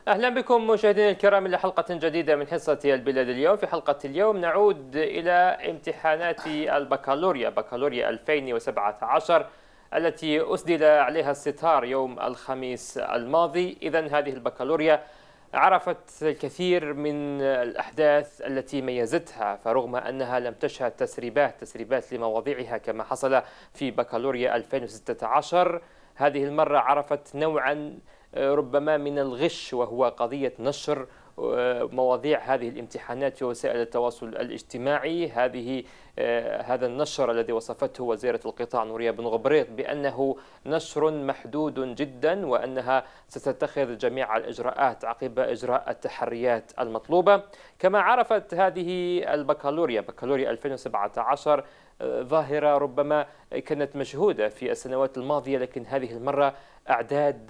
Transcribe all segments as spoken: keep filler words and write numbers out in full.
أهلا بكم مشاهدينا الكرام إلى حلقة جديدة من حصة البلاد اليوم. في حلقة اليوم نعود إلى امتحانات البكالوريا بكالوريا ألفين وسبعة عشر التي أسدل عليها الستار يوم الخميس الماضي. إذن هذه البكالوريا عرفت الكثير من الأحداث التي ميزتها، فرغم أنها لم تشهد تسريبات تسريبات لمواضيعها كما حصل في بكالوريا ألفين وستة عشر، هذه المرة عرفت نوعا ربما من الغش، وهو قضية نشر مواضيع هذه الامتحانات في وسائل التواصل الاجتماعي. هذه هذا النشر الذي وصفته وزيرة القطاع نورية بن غبريط بأنه نشر محدود جدا، وأنها ستتخذ جميع الإجراءات عقب إجراء التحريات المطلوبة. كما عرفت هذه البكالوريا بكالوريا ألفين وسبعة عشر ظاهرة ربما كانت مشهودة في السنوات الماضية، لكن هذه المرة أعداد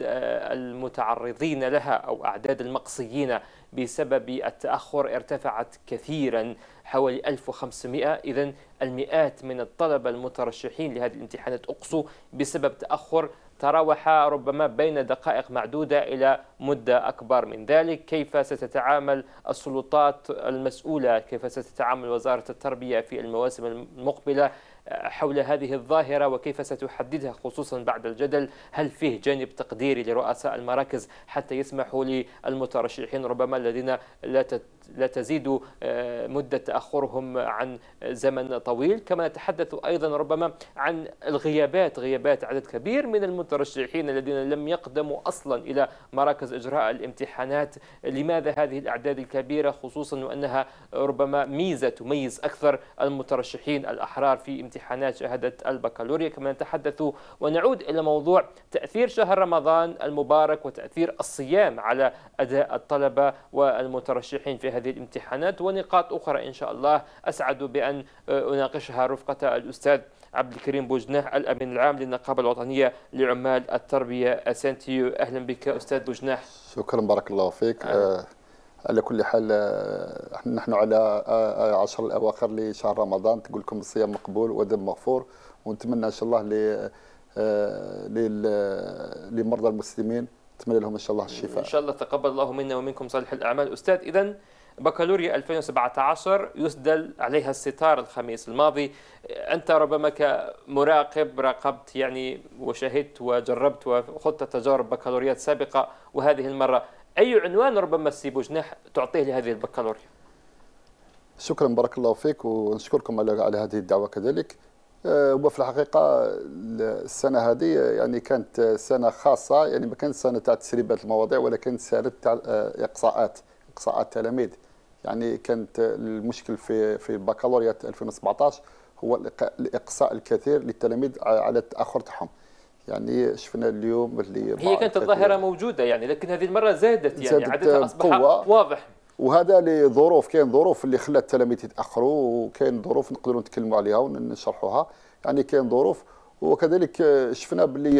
المتعرضين لها أو أعداد المقصيين بسبب التأخر ارتفعت كثيرا، حوالي ألف وخمسمئة. إذن المئات من الطلبة المترشحين لهذه الامتحانات أقصوا بسبب تأخر تراوح ربما بين دقائق معدودة إلى مدة أكبر من ذلك. كيف ستتعامل السلطات المسؤولة، كيف ستتعامل وزارة التربية في المواسم المقبلة حول هذه الظاهرة، وكيف ستحددها خصوصا بعد الجدل؟ هل فيه جانب تقديري لرؤساء المراكز حتى يسمحوا للمترشحين ربما الذين لا تزيد مدة تأخرهم عن زمن طويل؟ كما نتحدث أيضا ربما عن الغيابات، غيابات عدد كبير من المترشحين الذين لم يقدموا أصلا إلى مراكز إجراء الامتحانات. لماذا هذه الأعداد الكبيرة، خصوصا وأنها ربما ميزة تميز أكثر المترشحين الأحرار في امتحانات شهادة البكالوريا؟ كما نتحدث ونعود إلى موضوع تأثير شهر رمضان المبارك وتأثير الصيام على أداء الطلبة والمترشحين في هذه الامتحانات، ونقاط أخرى إن شاء الله أسعد بأن أناقشها رفقة الأستاذ عبد الكريم بوجناح الأمين العام للنقابة الوطنية لعمال التربية أسانتيو. أهلا بك أستاذ بوجناح. شكرا، بارك الله فيك. آه. على كل حال نحن على عشر الأواخر لشهر رمضان، تقول لكم الصيام مقبول ودم مغفور، ونتمنى إن شاء الله لمرضى المسلمين نتمنى لهم إن شاء الله الشفاء. إن شاء الله تقبل الله منا ومنكم صالح الأعمال. أستاذ، إذن بكالوريا ألفين وسبعة عشر يسدل عليها الستار الخميس الماضي. أنت ربما كمراقب راقبت يعني وشهدت وجربت وخضت تجارب بكالوريات سابقة وهذه المرة، أي عنوان ربما سي بوجناح تعطيه لهذه البكالوريا؟ شكرا، بارك الله فيك، ونشكركم على على هذه الدعوة كذلك. وفي الحقيقة السنة هذه يعني كانت سنة خاصة، يعني ما كانت سنة تاع تسريبات المواضيع ولا كانت سنة تاع إقصاءات إقصاءات التلاميذ. يعني كانت المشكل في في بكالوريات ألفين وسبعة عشر هو الإقصاء الكثير للتلاميذ على التأخر تاعهم. يعني شفنا اليوم اللي هي كانت الظاهرة موجودة يعني، لكن هذه المرة زادت يعني زادت عددها أصبح قوة. واضح. وهذا لظروف، كاين ظروف اللي خلات التلاميذ يتأخروا، وكاين ظروف نقدروا نتكلموا عليها ونشرحوها. يعني كاين ظروف، وكذلك شفنا باللي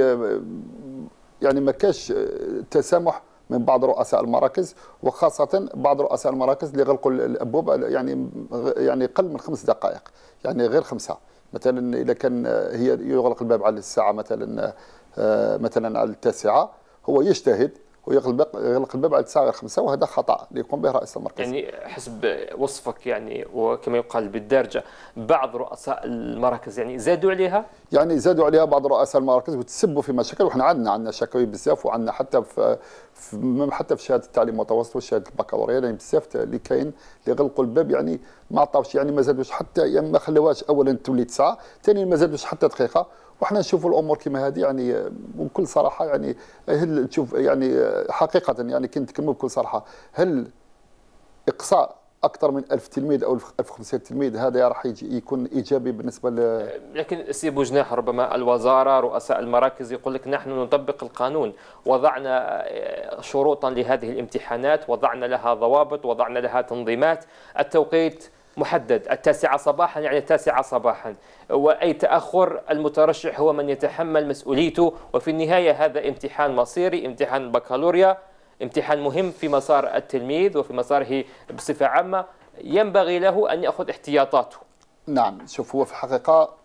يعني ما كاش تسامح من بعض رؤساء المراكز، وخاصة بعض رؤساء المراكز اللي غلقوا الأبواب يعني يعني قل من خمس دقائق، يعني غير خمسة. مثلا إذا كان هي يغلق الباب على الساعة مثلا مثلا على التاسعة، هو يجتهد ويغلق يغلق الباب على الساعة غير خمسة، وهذا خطأ يقوم به رئيس المركز. يعني حسب وصفك يعني وكما يقال بالدارجة بعض رؤساء المراكز يعني زادوا عليها؟ يعني زادوا عليها بعض رؤساء المراكز وتسبوا في مشاكل، وحنا عندنا عندنا شكاوي بزاف، وعندنا حتى في, في حتى في شهاده التعليم المتوسط وشهاده البكالوريا يعني بزاف اللي كاين اللي غلقوا الباب، يعني ما عطاوش، يعني ما زادوش حتى، يعني ما خلوهاش اولا تولي تسعه، ثانيا ما زادوش حتى دقيقه. وحنا نشوفوا الامور كما هذه يعني بكل صراحه، يعني هل تشوف يعني حقيقه يعني كنت نتكلموا بكل صراحه، هل اقصاء اكثر من ألف تلميذ او ألف وخمسمئة تلميذ هذا راح يكون ايجابي بالنسبه ل... لكن سي بوجناح ربما الوزاره رؤساء المراكز يقول لك نحن نطبق القانون، وضعنا شروطا لهذه الامتحانات، وضعنا لها ضوابط، وضعنا لها تنظيمات، التوقيت محدد التاسعة صباحا يعني التاسعة صباحا، وأي تأخر المترشح هو من يتحمل مسؤوليته. وفي النهاية هذا امتحان مصيري، امتحان البكالوريا، امتحان مهم في مسار التلميذ وفي مساره بصفة عامة، ينبغي له أن يأخذ احتياطاته. نعم، شوف، هو في الحقيقة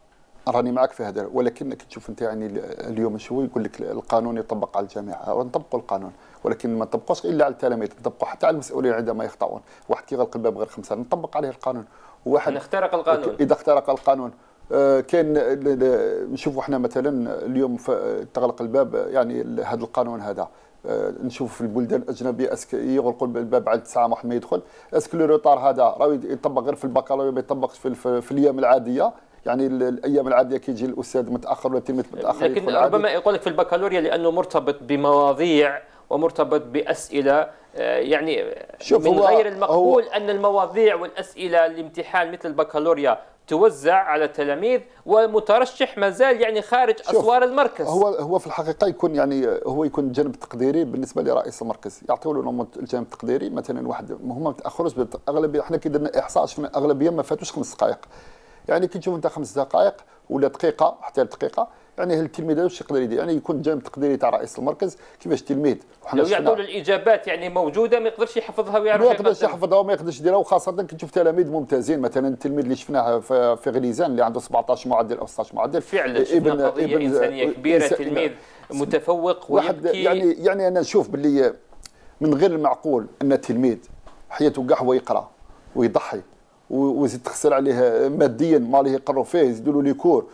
راني معك في هذا، ولكن كتشوف انت يعني اليوم شو يقول لك القانون يطبق على الجميع، ونطبقوا القانون ولكن ما نطبقوش الا على التلاميذ، نطبقوا حتى على المسؤولين عندما يخطئون. واحد كيغلق الباب غير خمسه نطبق عليه القانون، وواحد من اخترق القانون اذا اخترق القانون آه كاين نشوفوا احنا مثلا اليوم تغلق الباب، يعني هذا القانون هذا آه نشوف في البلدان الاجنبيه اسك يغلقوا الباب على التسعه واحد ما يدخل، اسك لو روطار هذا راه يطبق غير في البكالوريا ما يطبقش في, في, في الايام العاديه، يعني الايام العاديه كيجي الاستاذ متاخر ولا التلميذ متاخر لكن ربما يقول لك في البكالوريا لانه مرتبط بمواضيع ومرتبط باسئله، يعني من غير المقبول ان المواضيع والاسئله الامتحان مثل البكالوريا توزع على التلاميذ والمترشح ما زال يعني خارج اسوار المركز. هو هو في الحقيقه يكون يعني هو يكون جانب تقديري بالنسبه لرئيس المركز، يعطيو له الجانب التقديري مثلا واحد هما ما تاخروش اغلبيه، حنا كي درنا احصاء شفنا اغلبيه ما فاتوش خمس دقائق، يعني كي تشوف انت خمس دقائق ولا دقيقه حتى دقيقه، يعني التلميذ واش يقدر يدير؟ يعني يكون جانب تقديري تاع رئيس المركز كيفاش التلميذ وحنا لو يعطوا له الاجابات يعني موجوده ما يقدرش يحفظها ويعرف ما يقدرش يحفظها وما يقدرش يديرها، وخاصه كي تشوف تلاميذ ممتازين مثلا التلميذ اللي شفناه في, في غليزان اللي عنده سبعطاش معدل او ستطاش معدل فعلا شفنا قضيه انسانيه كبيره، تلميذ متفوق ويبكي. يعني يعني انا نشوف باللي من غير المعقول ان التلميذ حياته كاع هو يقرا ويضحي ويزيد تخسر عليه ماديا ماليه يقروا فيه يزيدوا له ليكور،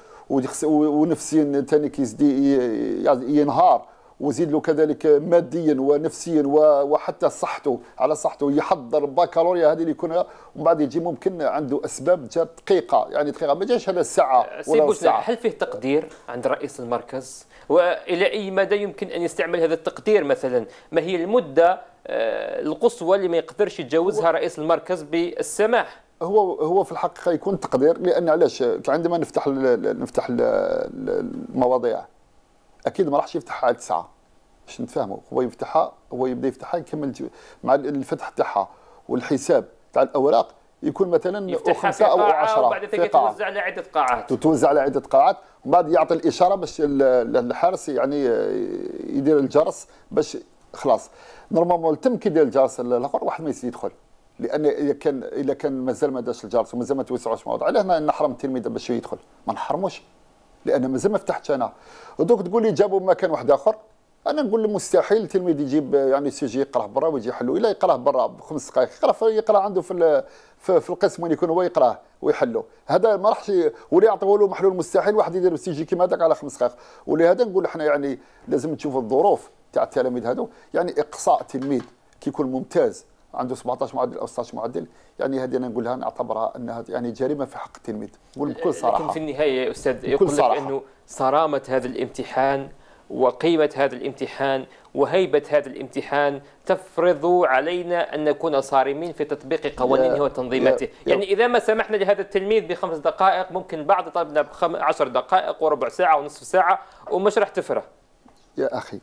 ونفسيا ثاني كيزيد ينهار، وزيد له كذلك ماديا ونفسيا وحتى صحته على صحته يحضر بكالوريا هذه اللي يكون، ومن بعد يجي ممكن عنده اسباب جات دقيقه، يعني دقيقه ما جاش هذا ساعه ولا ساعه. هل فيه تقدير عند رئيس المركز؟ والى اي مدى يمكن ان يستعمل هذا التقدير؟ مثلا ما هي المده القصوى اللي ما يقدرش يتجاوزها رئيس المركز بالسماح؟ هو هو في الحقيقه يكون تقدير، لان علاش عندما نفتح ال نفتح ال المواضيع اكيد ما راحش يفتحها على تسعه باش نتفاهموا، هو يفتحها هو يبدا يفتحها يكمل مع الفتح تاعها والحساب تاع الاوراق يكون مثلا خمسه او عشرة، وبعد ذلك توزع على عده قاعات توزع على عده قاعات، ومن بعد يعطي الاشاره باش الحارس يعني يدير الجرس باش خلاص نورمالمون تم كي يدير الجرس الاخر واحد ما يزيد يدخل، لان اذا كان اذا كان مازال ما داش الجرس ومازال ما توسعوش الموضوع، علاه نحرم التلميذ باش يدخل؟ ما نحرموش لان مازال ما فتحتش انا. ودوك تقول لي جابوا مكان واحد اخر، انا نقول له مستحيل التلميذ يجيب يعني سي جي يقراه برا ويجي يحلو، الا يقراه برا بخمس دقائق يقرا يقرا عنده في في القسم وين يكون هو يقراه ويحلو، هذا ما راحش ولا يعطيوه له محلول مستحيل واحد يدير سي جي كيما هذاك على خمس دقائق. ولهذا نقول احنا يعني لازم نشوفوا الظروف تاع التلاميذ هذو، يعني اقصاء تلميذ كيكون ممتاز عنده سبعطاش معدل او ستطاش معدل، يعني هذه انا نقولها نعتبرها انها يعني جريمه في حق التلميذ، نقول بكل صراحه. لكن في النهايه يا استاذ يقول لك انه صرامه هذا الامتحان وقيمه هذا الامتحان وهيبه هذا الامتحان تفرض علينا ان نكون صارمين في تطبيق قوانينه وتنظيماته، يعني اذا ما سمحنا لهذا التلميذ بخمس دقائق ممكن البعض يطالبنا بعشر دقائق وربع ساعه ونصف ساعه ومش راح تفرح. يا اخي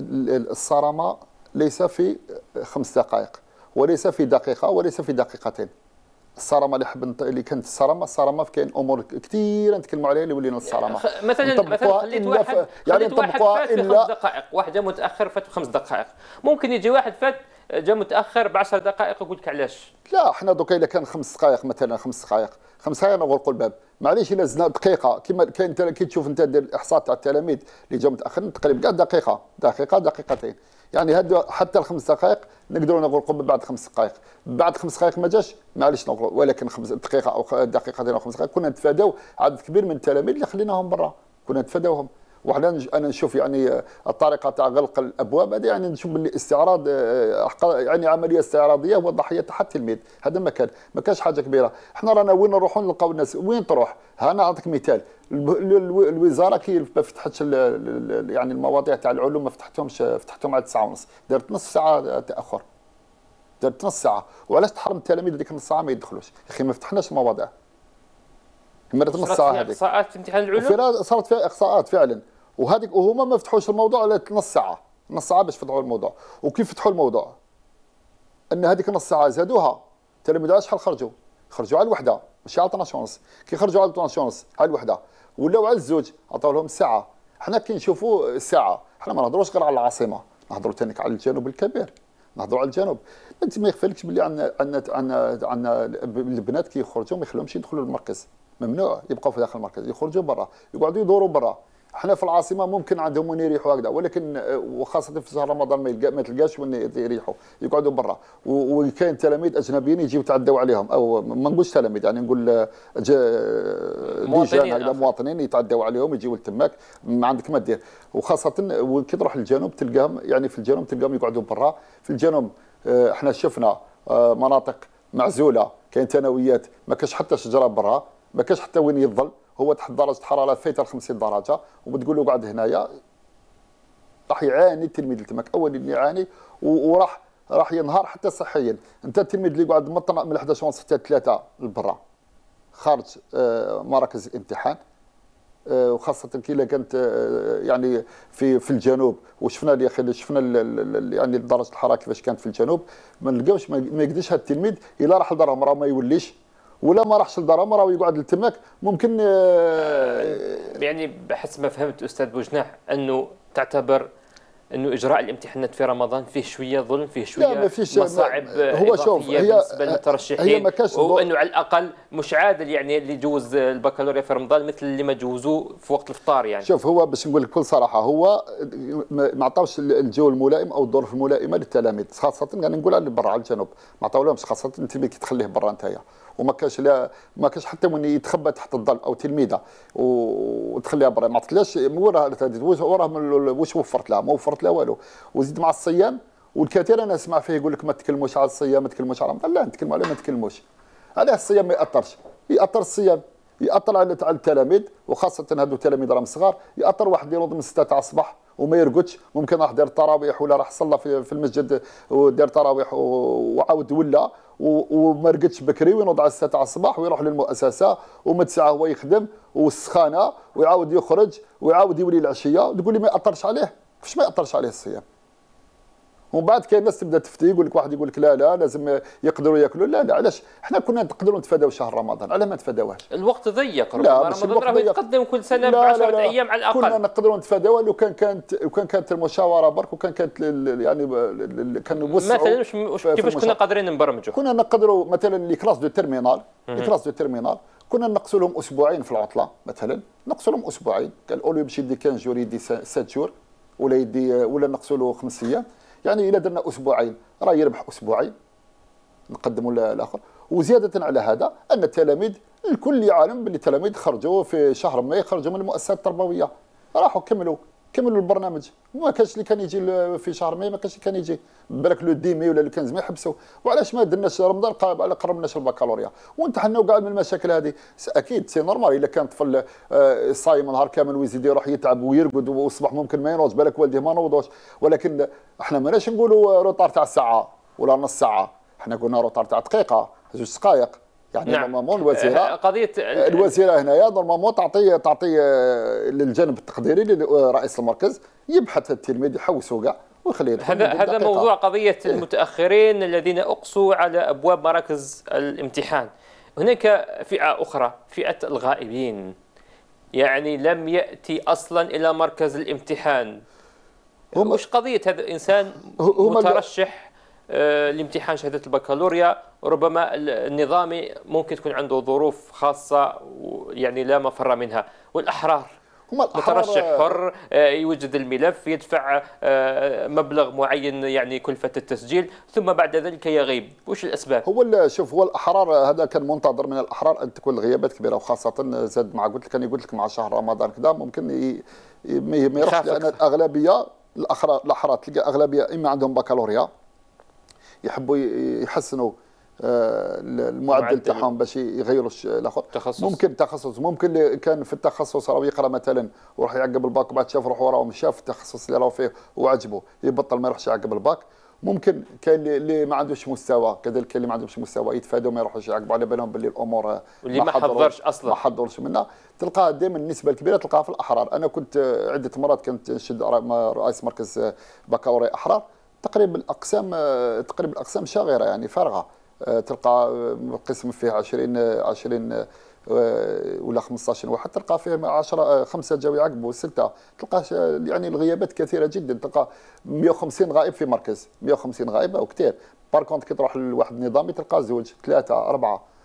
الصرامه ليس في خمس دقائق وليس في دقيقه وليس في دقيقتين. الصرامه اللي حب اللي كانت الصرامه الصرامه كاين امور كثيره نتكلموا عليها اللي ولينا الصرامه مثلا مثلا خليت واحد يعني خليت واحد فات في خمس دقائق، واحد جا متاخر فات في خمس دقائق، ممكن يجي واحد فات جا متاخر بعشر دقائق يقول لك علاش؟ لا احنا دوكا اذا كان خمس دقائق مثلا خمس دقائق خمس دقائق نغلقوا الباب، معليش الا زدنا دقيقه كما كاين كي تشوف انت دير الاحصاء تاع التلاميذ اللي جاوا متاخرين تقريبا كاع دقيقه دقيقه دقيقتين، يعني هادو حتى الخمس دقائق نقدروا نغلقوا بعد خمس دقائق، بعد خمس دقائق ما جاش معليش نغلقوا، ولكن خمس دقيقه او دقيقتين او خمس دقائق كنا نتفاداو عدد كبير من التلاميذ اللي خليناهم برا، كنا نتفاداوهم. وحنا انا نشوف يعني الطريقه تاع غلق الابواب هذه يعني نشوف باللي استعراض يعني عمليه استعراضيه والضحيه تاع التلميذ، هذا ما كان ما كانش حاجه كبيره. احنا رانا وين نروحوا نلقاو الناس وين تروح؟ ها انا نعطيك مثال، الوزاره كي ما فتحتش يعني المواضيع تاع العلوم ما فتحتهمش، فتحتهم على تسعة ونص، دارت نص ساعه تاخر، دارت نص ساعه، وعلاش تحرم التلاميذ هذيك نص ساعه ما يدخلوش؟ يا اخي ما فتحناش المواضيع مرات نص ساعه هذيك اقصاءات في امتحان العلوم صارت فيها اقصاءات فعلا، وهذيك وهما ما فتحوش الموضوع على نص ساعه، نص ساعه باش فتحوا الموضوع، وكيف فتحوا الموضوع؟ ان هذيك نص ساعه زادوها، التلاميذ على شحال خرجوا؟ خرجوا على الوحده ماشي على اثناش ونص، كي خرجوا على اثناش ونص على الوحده ولاو على الزوج عطاو لهم ساعه، حنا كي نشوفوا الساعه حنا ما نهضروش غير على العاصمه، نهضروا ثاني على الجنوب الكبير، نهضروا على الجنوب، انت ما يخفالكش باللي عندنا عندنا عندنا عندنا البنات كي يخرجوا ما يخلوهمش يدخلوا المركز، ممنوع يبقوا في داخل المركز، يخرجوا برا، يقعدوا يدوروا برا. احنا في العاصمه ممكن عندهم وين يريحوا هكذا، ولكن وخاصه في شهر رمضان ما, يلقى ما تلقاش وين يريحوا، يقعدوا برا. وكاين تلاميذ اجنبيين يجيو يتعدوا عليهم، او ما نقولش تلاميذ يعني نقول لجان هكذا مواطنين يتعدوا عليهم يجيو لتماك، ما عندك ما دير. وخاصه وكي تروح للجنوب تلقاهم، يعني في الجنوب تلقاهم يقعدوا برا. في الجنوب احنا شفنا مناطق معزوله، كاين ثانويات ما كاش حتى شجره برا، ما كاش حتى وين يظل، هو تحت درجه الحراره فايته خمسين درجه، وبتقول له قعد هنايا راح يعاني التلميذ اللي تماك، اولا يعاني وراح راح ينهار حتى صحيا. انت التلميذ اللي قاعد مطلع من احد عشر ونص حتى ثلاثة لبرا خارج مراكز الامتحان، وخاصه كي الا كانت يعني في في الجنوب، وشفنا يا اخي شفنا يعني درجه الحراره كيفاش كانت في الجنوب، ما نلقاوش ما يقدرش هذا التلميذ الا راح لدارهم راه ما يوليش، ولا ما راحش لدارهم راه يقعد لتماك ممكن. يعني بحسب ما فهمت استاذ بوجناح انه تعتبر انه اجراء الامتحانات في رمضان فيه شويه ظلم، فيه شويه مصاعب هو شوف هي بالنسبه للمترشحين، هو وانه على الاقل مش عادل يعني اللي جوز البكالوريا في رمضان مثل اللي ما جوزوه في وقت الافطار. يعني شوف هو باش نقول لك بكل صراحه، هو ما عطاوش الجو الملائم او الظروف الملائمه للتلاميذ، خاصه يعني نقول على برا على الجنوب ما عطاولهمش، خاصه انت كي تخليه برا نتايا وما كاش لا ما كاش حتى وين يتخبى تحت الظل او تلميذه وتخليها برا، ما عطتلاش وراها وراها واش وفرت لها؟ ما وفرت لها والو. وزيد مع الصيام، والكثير انا اسمع فيه يقول لك ما تكلموش على الصيام، ما تكلموش على رمضان. لا نتكلموا عليه، ما تكلموش عليه. الصيام ما ياثرش، ياثر الصيام ياثر على التلاميذ، وخاصه هذو التلاميذ راهم صغار. ياثر واحد ينوض من ستة تاع الصباح وما يرقدش، ممكن راح دار التراويح ولا راح صلى في, في المسجد ودار تراويح وعاود ولا وما رقدش بكري، وينوض على ستة تاع الصباح ويروح للمؤسسه ومد ساعه هو يخدم والسخانه ويعاود يخرج ويعاود يولي العشيه، تقول لي ما ياثرش عليه؟ كيفاش ما ياثرش عليه الصيام؟ ومن بعد كاين الناس تبدا تفتي، يقول لك واحد يقول لك لا لا لازم يقدروا ياكلوا. لا لا علاش؟ احنا كنا نقدروا نتفاداو شهر رمضان، علاه ما نتفاداوهاش؟ الوقت ضيق، ربما رمضان راه يتقدم كل سنه ب عشرة ايام على الاقل. كنا نقدروا نتفاداوها لو كان كانت وكان كانت المشاوره برك، وكان كانت يعني كانوا يوسعوا مثلا مش, مش كيفاش كنا قادرين نبرمجوا. كنا نقدروا مثلا لي كلاس دو تيرمينال لي كلاس دو تيرمينال كنا نقصوا لهم اسبوعين في العطله، مثلا نقصوا لهم اسبوعين، قال اولو يمشي يدي خمسة جور يدي سبعة جور، ولا يدي ولا نقصوا له خمس ايام. يعني الا درنا اسبوعين راه يربح اسبوعين نقدموا الاخر. وزياده على هذا ان التلاميذ الكل يعلم باللي التلاميذ خرجوا في شهر ماي، خرجوا من المؤسسات التربويه، راحوا كملوا كملوا البرنامج. ما كانش اللي كان يجي في شهر ماي، ما كانش اللي كان يجي بالك لو دي مي ولا لو كنز ماي حبسوا. وعلاش ما درناش رمضان على قربناش البكالوريا ونتحنوا كاع من المشاكل هذه؟ اكيد سي نورمال الا كان طفل صايم نهار كامل ويزيد يروح يتعب ويرقد والصباح ممكن ما ينوض، بالك والديه ما نوضوش. ولكن احنا ماناش نقولوا روطار تاع ساعه ولا نص ساعه، احنا قلنا روطار تاع دقيقه زوج دقائق. يعني نعم. نورمالمون الوزيره قضيه الوزيره هنايا نورمالمون تعطي تعطي للجانب التقديري لرئيس المركز يبحث التلميذ يحوسوا كاع ويخليه يدخل. هذا هذا موضوع قضيه المتاخرين الذين اقصوا على ابواب مراكز الامتحان. هناك فئه اخرى، فئه الغائبين، يعني لم ياتي اصلا الى مركز الامتحان. وش قضيه هذا الانسان مترشح الامتحان شهاده البكالوريا، وربما النظامي ممكن تكون عنده ظروف خاصه يعني لا مفر منها، والاحرار مترشح حر يوجد الملف، يدفع مبلغ معين يعني كلفه التسجيل، ثم بعد ذلك يغيب. وش الاسباب؟ هو شوف هو الاحرار هذا كان منتظر من الاحرار ان تكون الغيابات كبيره، وخاصه زاد مع قلت لك كان يقول لك مع شهر رمضان كذا ممكن ما يروحش، لان الاغلبيه الاحرار الاحرار تلقى اغلبيه اما عندهم بكالوريا يحبوا يحسنوا المعدل تاعهم باش يغيروا الاخر تخصص. ممكن تخصص، ممكن كان في التخصص راه يقرا مثلا وراح يعقب الباك وبعد شاف روحه وراه شاف التخصص اللي راه فيه وعجبه يبطل ما يروحش يعقب الباك. ممكن كاين اللي ما عندوش مستوى، كذلك كاين اللي ما عندهمش مستوى يتفادوا ما يروحوش يعقبوا على بالهم باللي الامور واللي ما حضرش اصلا ما حضرش منها. تلقاها دائما النسبه الكبيره تلقاها في الاحرار. انا كنت عده مرات كنت نشد رئيس مركز بكالوريا احرار، تقريبا الاقسام تقريبا الاقسام شاغره يعني فارغه، تلقى قسم فيه عشرين عشرين ولا خمسطاش واحد، تلقى فيه عشرة خمسه جاوا يعقبوا سته، تلقى يعني الغيابات كثيره جدا، تلقى مئة وخمسين غائب في مركز، مئة وخمسين غائب او كثير. بار كونت كي تروح لواحد النظامي تلقى زوج ثلاثه اربعه،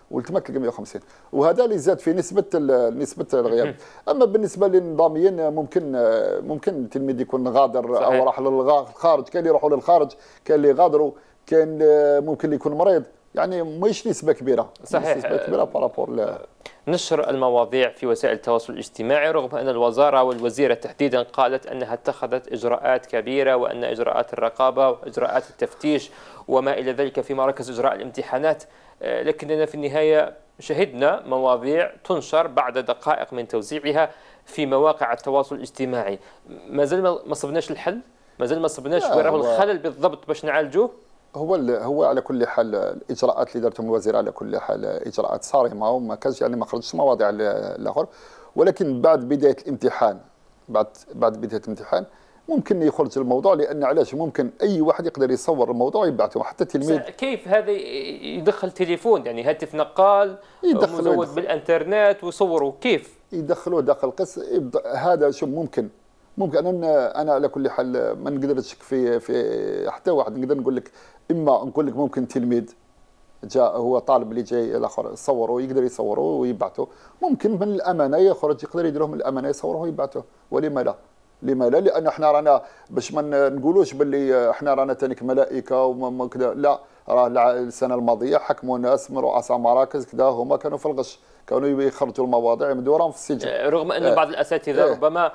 والتما تلقى مئة وخمسين، وهذا اللي زاد في نسبه نسبه الغياب. اما بالنسبه للنظاميين ممكن ممكن التلميذ يكون غادر صحيح. او راح للخارج، كاين اللي يروحوا للخارج، كاين اللي يغادروا، كاين ممكن يكون مريض، يعني مش نسبه كبيره صحيح. نسبه كبيره بارابور نشر المواضيع في وسائل التواصل الاجتماعي، رغم أن الوزارة والوزيرة تحديدا قالت أنها اتخذت إجراءات كبيرة، وأن إجراءات الرقابة وإجراءات التفتيش وما إلى ذلك في مراكز إجراء الامتحانات، لكننا في النهاية شهدنا مواضيع تنشر بعد دقائق من توزيعها في مواقع التواصل الاجتماعي. ما زال ما صبناش الحل؟ ما زال ما صبناش وين راهو الخلل بالضبط باش نعالجوه؟ هو هو على كل حال الاجراءات اللي دارتهم الوزيره على كل حال اجراءات صارمه، وما كانش يعني ما خرجش مواضيع الاخر، ولكن بعد بدايه الامتحان بعد بعد بدايه الامتحان ممكن يخرج الموضوع، لان علاش ممكن اي واحد يقدر يصور الموضوع ويبعثه حتى التلميذ. كيف هذا يدخل تليفون يعني هاتف نقال مزود بالانترنت ويصوروا؟ كيف يدخلوه داخل القس؟ هذا شو ممكن ممكن انا انا على كل حال ما نقدرش في في حتى واحد نقدر نقول لك، اما نقول لك ممكن تلميذ جاء هو طالب اللي جاي الاخر صوره يقدر يصوره ويبعثه، ممكن من الامانه يخرج يقدر يديرهم من الامانه يصوره ويبعثه، ولما لا؟ لما لا؟ لان احنا رانا باش ما نقولوش باللي احنا رانا تانيك ملائكه وما كذا، لا، راه السنه الماضيه حكموا ناس من رؤساء مراكز كذا هما كانوا في الغش، كانوا يخرجوا المواضيع يمدوا راهم في السجن، رغم ان آه. بعض الاساتذه آه. ربما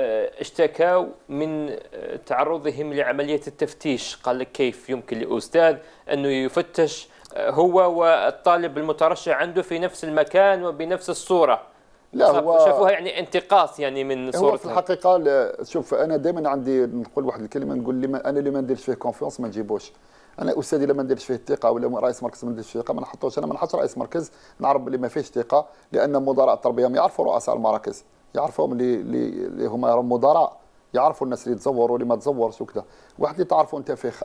اشتكوا من تعرضهم لعمليه التفتيش. قال لك كيف يمكن لاستاذ انه يفتش هو والطالب المترشح عنده في نفس المكان وبنفس الصوره؟ لا هو شافوها يعني انتقاص يعني من صورتها. هو في الحقيقه شوف انا دائما عندي نقول واحد الكلمه، نقول لي انا اللي ما نديرش فيه كونفيونس ما نجيبوش. انا استاذي لما نديرش فيه الثقه ولا رئيس مركز ما نديرش فيه الثقه ما نحطوش. انا ما نحطش رئيس مركز نعرف اللي ما فيهش ثقه، لان مدراء التربيه ما يعرفوا رؤساء المراكز، يعرفوهم اللي اللي هما مدراء، يعرفوا الناس اللي تزوروا واللي ما تزورش وكذا. واحد اللي تعرفوا انت فيه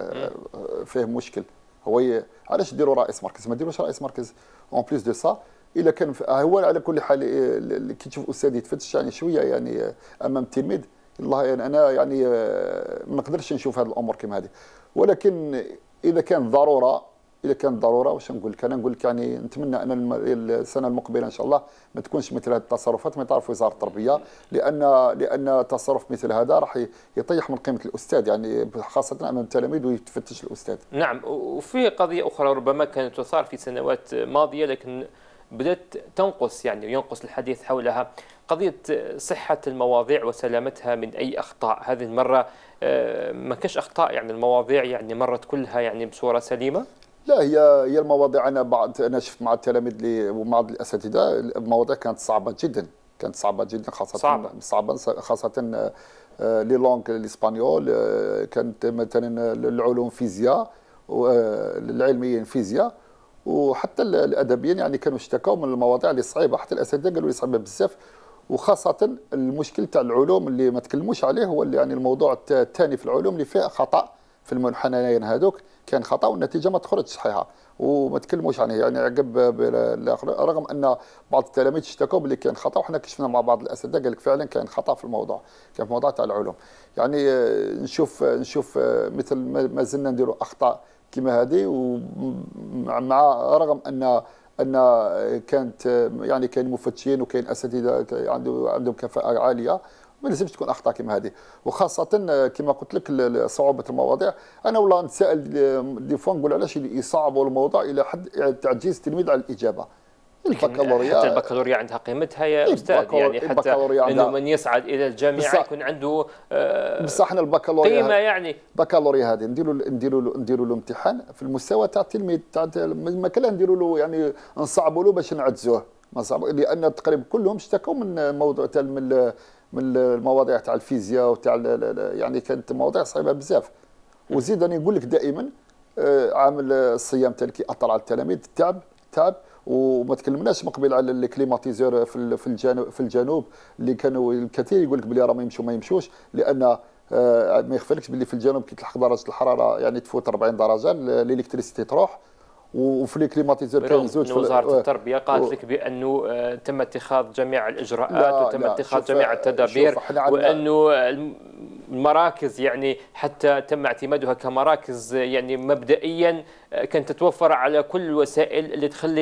فيه مشكل هو علاش ديروا رئيس مركز؟ ما ديروش رئيس مركز. اون بليس دو سا الا كان هو على كل حال كي تشوف استاذ يتفتش يعني شويه يعني امام التلميذ، والله يعني انا يعني ما نقدرش نشوف هذه الامور كما هذه. ولكن اذا كان ضروره اذا كانت ضروره واش نقول لك؟ انا نقول لك يعني نتمنى ان السنه المقبله ان شاء الله ما تكونش مثل هذه التصرفات من طرف وزاره التربيه، لان لان تصرف مثل هذا راح يطيح من قيمه الاستاذ، يعني خاصه امام التلاميذ ويتفتش الاستاذ. نعم. وفي قضيه اخرى ربما كانت تثار في سنوات ماضيه لكن بدأت تنقص يعني ينقص الحديث حولها، قضية صحة المواضيع وسلامتها من أي أخطاء. هذه المرة ما كاش أخطاء، يعني المواضيع يعني مرت كلها يعني بصورة سليمة؟ لا، هي هي المواضيع أنا بعض أنا شفت مع التلاميذ اللي ومع الأساتذة المواضيع كانت صعبة جدا، كانت صعبة جدا، خاصة صعبة, صعبة خاصة لي لونغ الإسبانيول، كانت مثلا العلوم فيزياء والعلميين فيزياء وحتى الادبيين، يعني كانوا اشتكوا من المواضيع اللي صعيبه، حتى الاساتذه قالوا لي صعيبه بزاف. وخاصه المشكل تاع العلوم اللي ما تكلموش عليه هو اللي يعني الموضوع الثاني في العلوم اللي فيه خطا في المنحنيين هذوك، كان خطا والنتيجه ما تخرجش صحيحه وما تكلموش عليه، يعني عقب الاخر، رغم ان بعض التلاميذ اشتكوا باللي كان خطا، وحنا كشفنا مع بعض الاساتذه قال لك فعلا كان خطا في الموضوع، كان في الموضوع تاع العلوم. يعني نشوف نشوف مثل ما زلنا نديروا اخطاء كما هذه، ومع رغم ان ان كانت يعني كاين مفتشين وكاين اساتذه عنده عندهم كفاءه عاليه، ما لازمش تكون اخطاء كما هذه. وخاصه كما قلت لك صعوبه المواضيع، انا والله نتساءل دي فوا نقول علاش يصعبوا الموضوع الى حد تعجيز التلميذ على الاجابه. البكالوريا حتى البكالوريا عندها قيمتها يا استاذ، يعني حتى انه من يصعد الى الجامعه يكون عنده آه بصح احنا البكالوريا قيمه، يعني البكالوريا هذه نديروا نديروا له نديروا له امتحان في المستوى تاع التلميذ تاع ما كان نديروا له يعني نصعبوا له باش نعجزوه، ما صعب، لان تقريبا كلهم اشتكوا من موضوع تاع من من المواضيع تاع الفيزياء وتاع يعني كانت مواضيع صعيبه بزاف. وزيد انا نقول لك دائما عامل الصيام تاع كي اثر على التلاميذ، تعب تعب وما تكلمناش مقبل على الكليماتيزور في في الجنوب في الجنوب اللي كانوا الكثير يقول لك بلي راه ما يمشوا ما يمشوش، لان ما يخفلكش باللي في الجنوب كي تلحق درجه الحراره يعني تفوت أربعين درجه الالكتريسيتي تروح، وفي الكليماتيزور كاين زوج. وزاره التربيه قالت لك بانه تم اتخاذ جميع الاجراءات وتم اتخاذ جميع التدابير، وانه المراكز يعني حتى تم اعتمادها كمراكز يعني مبدئيا كانت تتوفر على كل الوسائل اللي تخلي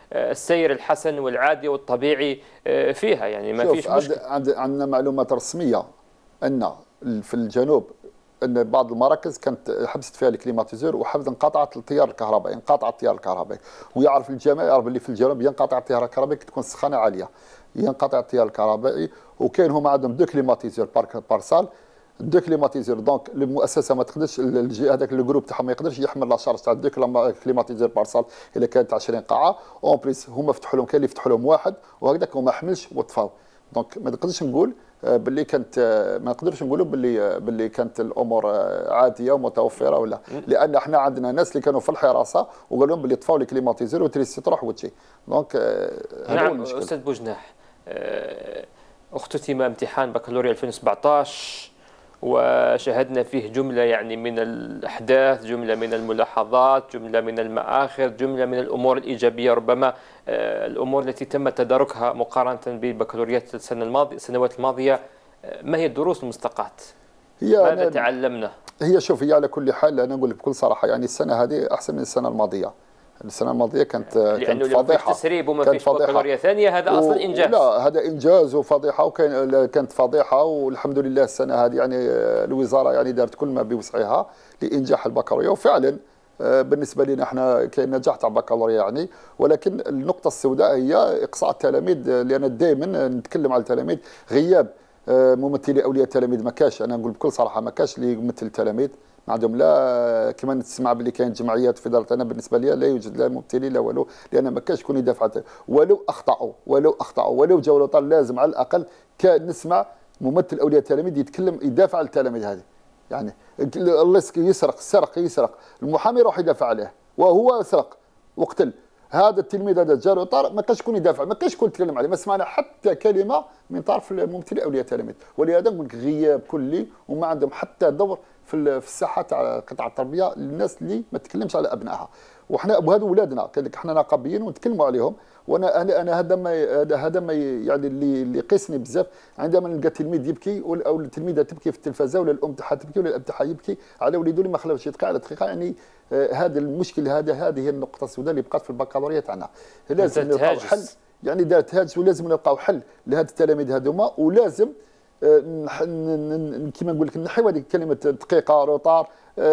السير الحسن والعادي والطبيعي فيها، يعني ما فيش مشكله. عند عندنا معلومات رسميه ان في الجنوب ان بعض المراكز كانت حبست فيها الكليماتيزور وحفظ انقطعت التيار الكهربائي، انقطع التيار الكهربائي، ويعرف الجميع يعرف اللي في الجنوب ينقطع التيار الكهربائي كي تكون السخانه عاليه، ينقطع التيار الكهربائي. وكاين هما عندهم دو كليماتيزور بار بار سال، دو كليماتيزور، دونك المؤسسه ما تقدرش هذاك الجروب تاعهم ما يقدرش يحمل لا شارج تاع دو كليماتيزور بار سال الا كانت عشرين قاعه، اون بليس هما فتحوا لهم، كاين اللي فتحوا لهم واحد وهكذاك وما حملش وطفاو. دونك ما نقدرش نقول باللي كانت، ما نقدرش نقولوا باللي باللي كانت الامور عاديه ومتوفره ولا، لان احنا عندنا ناس اللي كانوا في الحراسه وقالوا لهم باللي طفاو لي كليماتيزور وتريسي تروح وتجي. دونك هذا نعم استاذ بوجناح، اختتم امتحان بكالوريا ألفين وسبعطاش وشاهدنا فيه جمله يعني من الاحداث، جمله من الملاحظات، جمله من المآخذ، جمله من الامور الايجابيه، ربما الامور التي تم تداركها مقارنه ببكالوريات السنه الماضيه السنوات الماضيه. ما هي الدروس المستقاة؟ هي ماذا تعلمنا؟ هي شوف، هي على كل حال انا نقول بكل صراحه يعني السنه هذه احسن من السنه الماضيه. السنه الماضيه كانت كانت فضيحه، تسريب وما فيش بكالوريا ثانيه، هذا اصلا انجاز. لا هذا انجاز وفضيحه، وكان كانت فضيحه، والحمد لله السنه هذه يعني الوزاره يعني دارت كل ما بوسعها لانجاح البكالوريا، وفعلا بالنسبه لنا احنا كاين نجاح تاع البكالوريا يعني. ولكن النقطه السوداء هي اقصاء التلاميذ، لان دائما نتكلم على التلاميذ، غياب ممثلي اولياء التلاميذ ما كاش، انا نقول بكل صراحه ما كاش اللي يمثل التلاميذ، ما عندهم لا كما نسمع باللي كاين جمعيات في اداره، انا بالنسبه لي لا يوجد لا ممثلين لا والو، لان ما كاش شكون يدافع، ولو اخطاوا ولو اخطاوا ولو جاوا لوطن لازم على الاقل كان نسمع ممثل اولياء التلاميذ يتكلم يدافع على التلاميذ هذه. يعني الله يسرق سرق يسرق المحامي يروح يدافع عليه وهو سرق وقتل، هذا التلميذ هذا جا له طار ما كانش شكون يدافع، ما كانش شكون يتكلم عليه، ما سمعنا حتى كلمه من طرف ممثلي اولياء التلاميذ. ولهذا نقول لك غياب كلي، وما عندهم حتى دور في في الساحه تاع قطاع التربيه للناس اللي ما تتكلمش على ابنائها. وحنا وهذو ولادنا كذلك احنا نقابيين ونتكلموا عليهم. وانا انا انا هذا ما هذا ما يعني اللي اللي قيسني بزاف عندما نلقى تلميذ يبكي او التلميذه تبكي في التلفزه ولا الام تاعها تبكي ولا الاب تاعها يبكي على وليدو اللي ما خلاوش دقيقه على دقيقه. يعني آه هذا المشكل، هذا هذه هي النقطه السوداء اللي بقات في البكالوريا تاعنا. لازم نلقاو حل، يعني دارت هاجس، ولازم نلقاو حل لهاد التلاميذ هذوما، ولازم آه كما نقول لك نحيو هذيك كلمه دقيقه روطار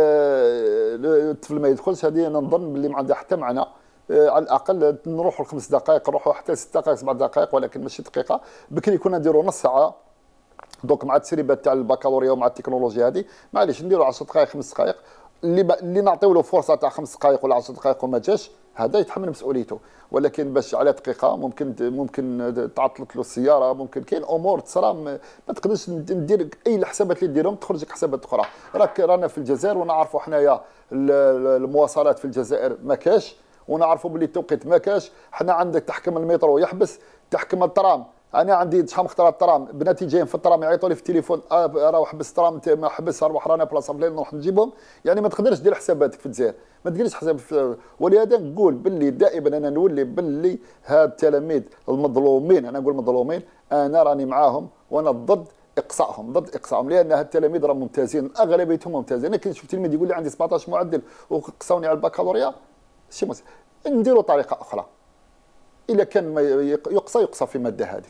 الطفل ما يدخلش. هذه انا نظن باللي ما عندها حتى معنى. على الاقل نروحوا لخمس دقائق، نروحوا حتى ست دقائق سبع دقائق، ولكن ماشي دقيقه. بكري كنا نديروا نص ساعه، دونك مع التسريبات تاع البكالوريا ومع التكنولوجيا هذه معليش نديروا عشر دقائق خمس دقائق، اللي ب... اللي نعطيو له فرصه تاع خمس دقائق ولا عشر دقائق وما جاش هذا يتحمل مسؤوليته. ولكن باش على دقيقه ممكن ممكن تعطلت له السياره، ممكن كاين امور تصرا ما تقدرش ندير اي الحسابات اللي ديرهم تخرج لك حسابات اخرى. راك رانا في الجزائر ونعرفوا حنايا المواصلات في الجزائر ما كاش، ونعرفوا باللي التوقيت ما كاش. حنا عندك تحكم المترو يحبس، تحكم الترام، انا عندي شحال مختار الترام، بناتي جايين في الترام يعيطوا لي في التليفون آه راه حبس الترام ما حبس، اروح رانا بلاصه فلان نروح نجيبهم. يعني ما تقدرش دير حساباتك في الجزائر، ما تديرش حساب. ولهذا نقول باللي دائما انا نولي باللي هاد التلاميذ المظلومين، انا نقول مظلومين، انا راني معاهم وانا ضد اقصائهم، ضد اقصائهم، لان هاد التلاميذ راهم ممتازين، اغلبيتهم ممتازين. انا كي نشوف تلميذ يقول لي عندي سبعطاش معدل وقصاوني على البكالوريا شي مس... نديروا طريقه اخرى. الا كان ما يقصى يقصى في ماده هذيك،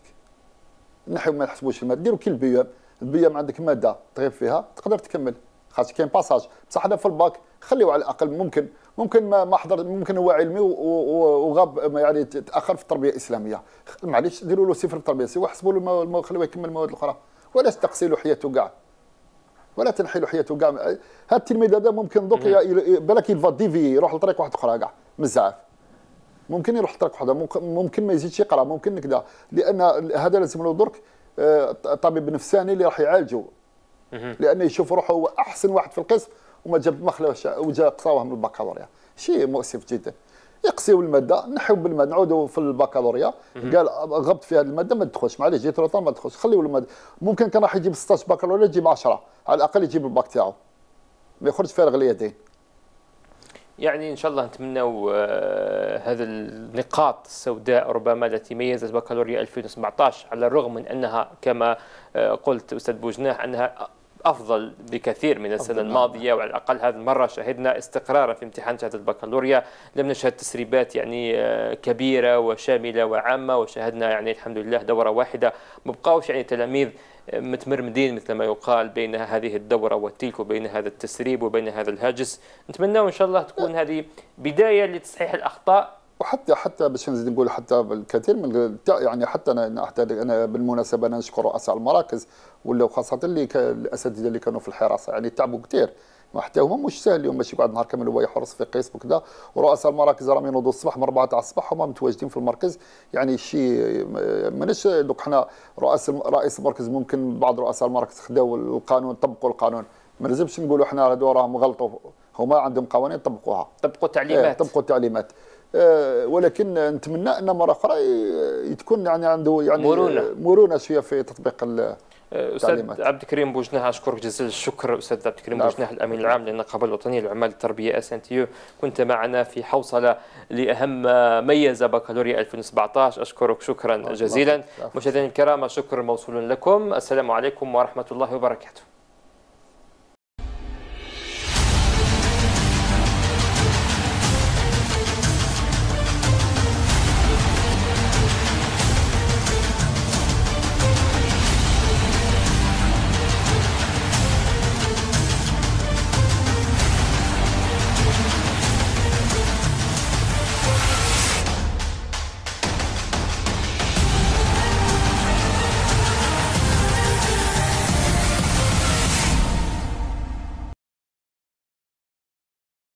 نحو ما نحسبوش الماده، ديروا كي البيام، البيام عندك ماده تغيب فيها تقدر تكمل، خاطر كاين باساج. بصح هذا في الباك خليوه على الاقل، ممكن ممكن ما ما حضر، ممكن هو علمي وغاب يعني تاخر في التربيه الاسلاميه، معليش ديروا له صفر في التربيه الاسلاميه وحسبوا له، خليوه يكمل المواد الاخرى، ولا تقصي له حياته كاع، ولا تنحي له حياته كاع. هذا التلميذ هذا ممكن دوك بالك يلفا ديفي يروح لطريق واحد اخرى كاع من الزعاف، ممكن يروح لطريق واحده، ممكن ما يزيدش يقرا، ممكن كذا، لان هذا لازم له درك طبيب نفساني اللي راح يعالجه، لانه يشوف روحه هو احسن واحد في القسم وما جاب ما خلاوش وجا قصاوه من البكالوريا. شيء مؤسف جدا. يقصيوا الماده، نحيو بالماده، نعودوا في البكالوريا قال غبت في هذه الماده ما تدخلش، معليش جيت روطان ما تدخلش، خليوا الماده. ممكن كان راح يجيب ستة عشر بكالوريا يجيب عشرة على الاقل، يجيب الباك تاعو ما يخرج فارغ اليدين. يعني ان شاء الله نتمنوا هذه النقاط السوداء ربما التي ميزت بكالوريا ألفين وسبعطاش، على الرغم من انها كما قلت استاذ بوجناح انها أفضل بكثير من السنة الماضية، وعلى الأقل هذه المرة شهدنا استقرارا في امتحان شهادة البكالوريا، لم نشهد تسريبات يعني كبيرة وشاملة وعامة، وشاهدنا يعني الحمد لله دورة واحدة، ما بقاوش يعني تلاميذ متمرمدين مثل ما يقال بين هذه الدورة وتلك، وبين هذا التسريب وبين هذا الهاجس. نتمنى إن شاء الله تكون هذه بداية لتصحيح الأخطاء. وحتى حتى باش نزيد نقول حتى الكثير من يعني حتى انا حتى انا بالمناسبه انا نشكر رؤساء المراكز ولا خاصه اللي الاساتذه اللي كانوا في الحراسه، يعني تعبوا كثير، وحتى هما مش سهل اليوم باش يقعد نهار كامل هو يحرص في قسم وكذا. ورؤساء المراكز راهم ينوضوا الصباح من أربعة تاع الصباح هما متواجدين في المركز، يعني شيء ماناش دوك حنا رؤساء رئيس المركز ممكن بعض رؤساء المراكز خداو القانون طبقوا القانون، ما لازمش نقولوا حنا هذو راهم غلطوا، هما عندهم قوانين طبقوها، طبقوا التعليمات ايه طبقوا التعليمات. أه ولكن نتمنى ان مره اخرى تكون يعني عنده يعني مرونه مرونه شويه في تطبيق أستاذ عبد الكريم بوجناه، أشكرك جزيل الشكر أستاذ عبد الكريم بوجناه الأمين العام للنقابة الوطنية لعمال التربية اس ان تي يو، كنت معنا في حوصلة لأهم ما ميز بكالوريا ألفين وسبعة عشر. أشكرك شكرا جزيلا. مشاهدينا الكرام، الشكر موصول لكم. السلام عليكم ورحمة الله وبركاته.